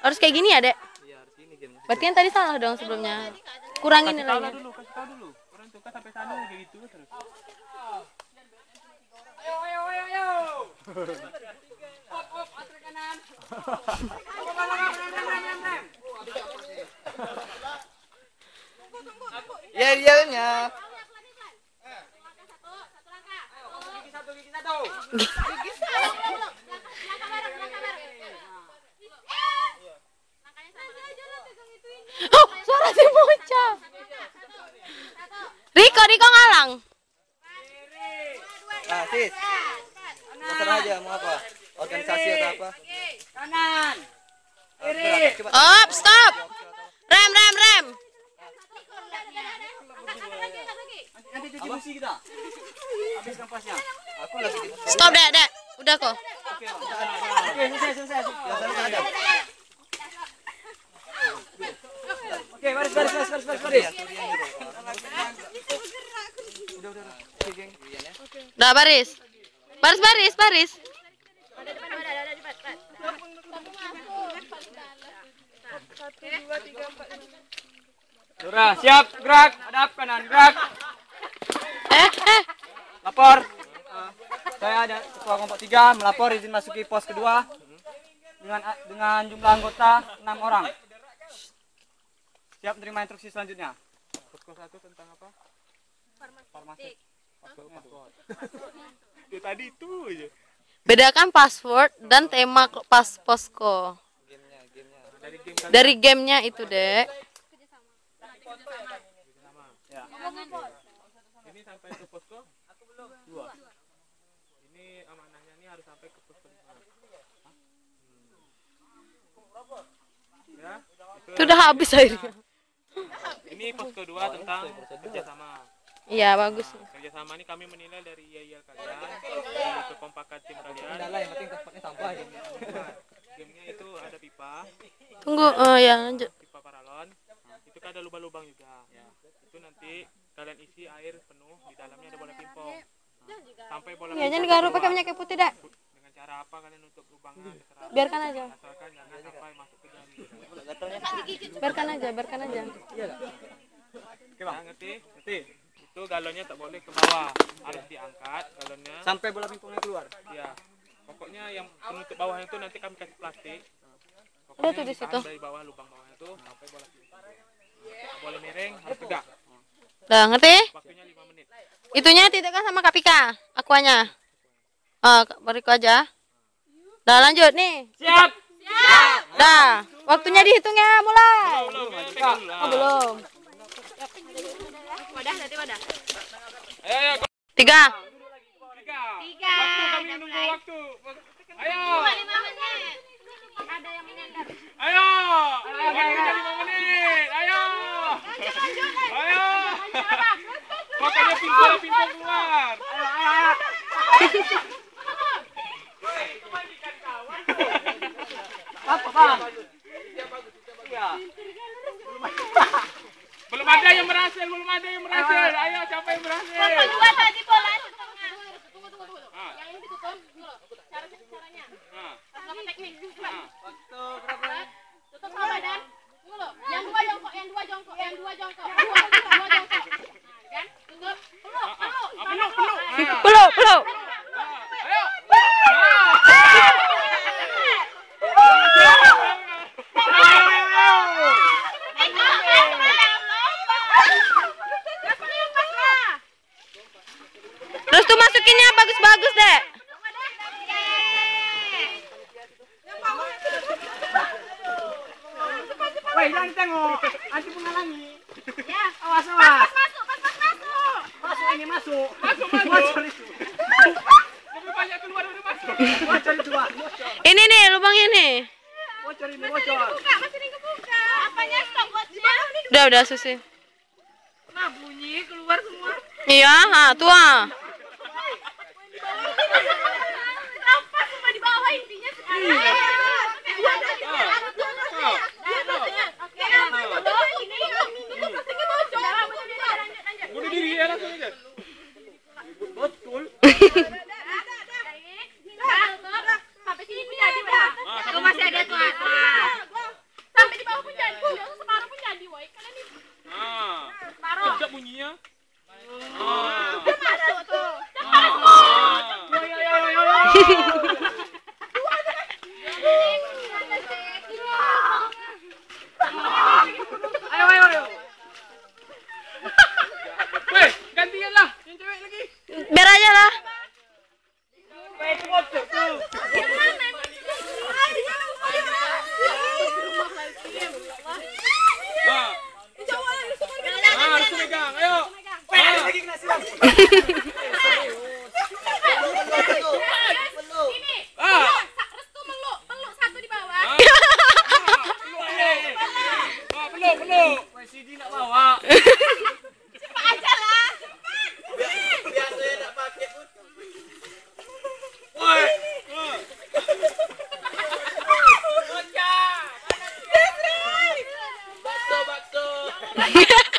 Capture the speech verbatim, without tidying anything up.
Harus kayak gini ya, Dek? Iya, harus gini gamenya. Berarti yang tadi salah dong sebelumnya. Kurangin Kasih tahu nilainya. dulu, kasih tahu dulu. Orang suka sampai sana kayak gitu terus. Ayo, ayo, ayo, ayo. Op, op, atas kanan. Ya, dianya. Gigi satu, gigi satu. Oh, suara si bocah. Riko, Riko ngalang. Ah, sis. Terserah aja mau apa? Organisasi atau apa? Kanan. Kiri. Coba. Op, stop. Rem, rem, rem. Nanti cuci musi kita. Habiskan pasnya. Aku lagi di Stop, Dek, Dek. Udah kok. Oke, oke, selesai, selesai. Biasanya ada. Oke, baris, baris, baris, baris, baris, baris. Udah, udah, udah. Oke, geng. Udah baris. Baris, baris, baris. Dora, siap, gerak, hadap kanan, gerak. Eh, eh. Lapor. Saya ada ketua kelompok tiga melapor izin masuki pos kedua dengan dengan jumlah anggota enam orang. Siap menerima instruksi selanjutnya. Posko satu tentang apa? Farmasi. Ya tadi itu aja. Bedakan password dan tema ko- pas posko. Gamenya, gamenya. Dari game kali. Dari gamenya itu, Dek. Ya. Ini sampai ke posko? Aku belum. Dua. Ini amanahnya ini harus sampai ke posko lima. Hah? Hmm. Ya. Itu udah habis akhirnya. Ini posko dua tentang kerjasama. Iya, bagus. Nah, kerjasama ini kami menilai dari iya-iya kalian, dari kekompakan tim kalian. yang penting tempatnya sampah aja. Gamenya itu ada pipa, Tunggu, oh ya, lanjut. pipa paralon. Nah, itu kan ada lubang-lubang juga. Itu nanti kalian isi air penuh, di dalamnya ada bola pingpong. Nah, sampai bola Ya, jangan pingpong digaruk keluar. pakai minyak kayu putih, Dek. Dengan cara apa kalian nutup lubangnya? Terserah. Biarkan aja. Asalkan jangan sampai masuk ke jari. Biarkan aja, biarkan aja. Oke, Bang. Ngerti? Ngerti? Itu galonnya tak boleh ke bawah, harus diangkat galonnya. Sampai bola pingpongnya keluar. Ya, pokoknya yang penutup bawah itu nanti kami kasih plastik. Udah Pokoknya tuh di ditahan situ. dari bawah lubang bawah itu sampai bola pingpong. Tak boleh miring, harus tegak. Udah, ngerti? Waktunya lima menit. Itunya tidakkan sama Kak Pika, akuanya. Oh, beriku aja. Udah, lanjut nih. Siap. Dah, waktunya dihitung ya, mulai. Belum, belum, pegang dulu. Oh, belum. Wadah, nanti wadah. Ayo, ayo, Tiga. tiga. Tiga. Waktu kami nunggu waktu. Ayo, Lima menit. Ada yang menyandar. ayo. Waktunya lima menit. Ayo. Ayo. Pokoknya pingpong pingpong keluar. Apa, Bang? Belum ada yang berhasil, belum ada yang berhasil. Ayo, siapa yang berhasil? Dua tadi bola di tengah. Tunggu, tunggu, tunggu. Ah. Yang ini ditutup. Dulu. Cara caranya. Nah, Sama teknik. Coba. nah. Waktu berapa? Tutup sama badan. Tunggu loh. Yang dua jongkok, yang dua jongkok, yang dua jongkok. Dua, dua jongkok. Nah, kan? Tutup. Peluk, peluk. Ah, peluk, peluk. Ayo. Peluk, peluk. Ayo. Terus tuh masukinnya bagus-bagus, Dek. Woi, jangan tengok. Nanti menghalangi. Ya. Awas, awas. Masuk, pas pas masuk. Masuk ini masuk. Masuk, masuk. Bocor itu. Lebih banyak keluar udah masuk. Bocor itu, Pak. Bocor. Ini nih, lubang ini. Bocor ini, bocor. Buka, masih nih kebuka. Apanya stop watchnya? Udah, udah, Susi. Nah, bunyi keluar semua. Iya, ha, tua. Apa semua di bawah intinya sekarang. Bunuh diri ya langsung aja. Betul. Sampai sini bisa di masih ada tuh. penuh. W C D nak bawa. Cepat aja lah. Biasanya nak pakai pun. Woi. Bakso, bakso.